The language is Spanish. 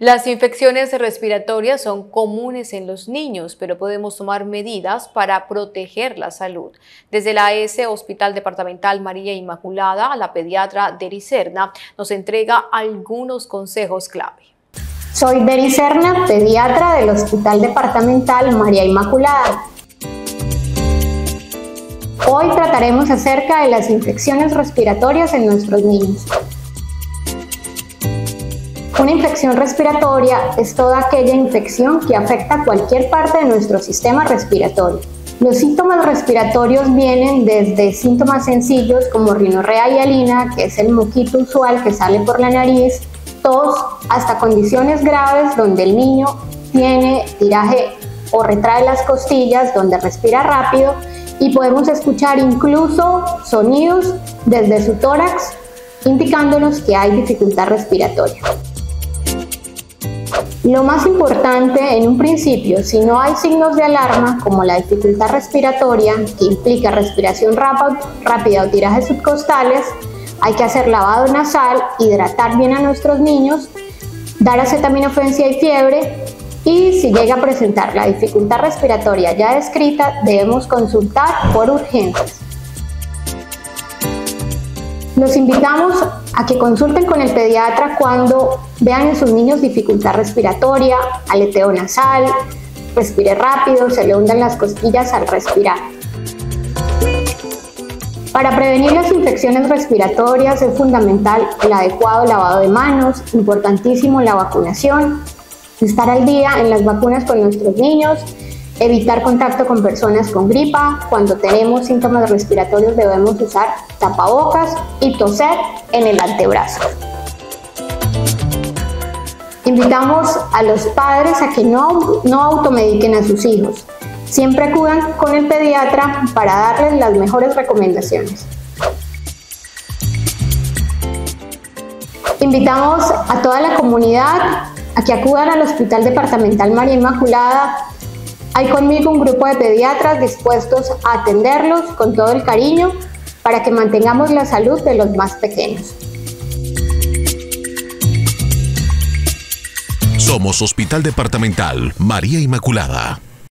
Las infecciones respiratorias son comunes en los niños, pero podemos tomar medidas para proteger la salud. Desde la AS Hospital Departamental María Inmaculada, la pediatra Deri Serna nos entrega algunos consejos clave. Soy Deri Serna, pediatra del Hospital Departamental María Inmaculada. Hoy trataremos acerca de las infecciones respiratorias en nuestros niños. Una infección respiratoria es toda aquella infección que afecta cualquier parte de nuestro sistema respiratorio. Los síntomas respiratorios vienen desde síntomas sencillos como rinorrea y hialina, que es el moquito usual que sale por la nariz, tos, hasta condiciones graves donde el niño tiene tiraje o retrae las costillas, donde respira rápido y podemos escuchar incluso sonidos desde su tórax indicándonos que hay dificultad respiratoria. Lo más importante en un principio, si no hay signos de alarma como la dificultad respiratoria, que implica respiración rápida o tirajes subcostales, hay que hacer lavado nasal, hidratar bien a nuestros niños, dar acetaminofén si hay fiebre y si llega a presentar la dificultad respiratoria ya descrita, debemos consultar por urgencias. Los invitamos a que consulten con el pediatra cuando vean en sus niños dificultad respiratoria, aleteo nasal, respire rápido, se le hundan las costillas al respirar. Para prevenir las infecciones respiratorias es fundamental el adecuado lavado de manos, importantísimo la vacunación, estar al día en las vacunas con nuestros niños, evitar contacto con personas con gripa. Cuando tenemos síntomas respiratorios debemos usar tapabocas y toser en el antebrazo. Invitamos a los padres a que no automediquen a sus hijos. Siempre acudan con el pediatra para darles las mejores recomendaciones. Invitamos a toda la comunidad a que acudan al Hospital Departamental María Inmaculada. Hay conmigo un grupo de pediatras dispuestos a atenderlos con todo el cariño para que mantengamos la salud de los más pequeños. Somos Hospital Departamental María Inmaculada.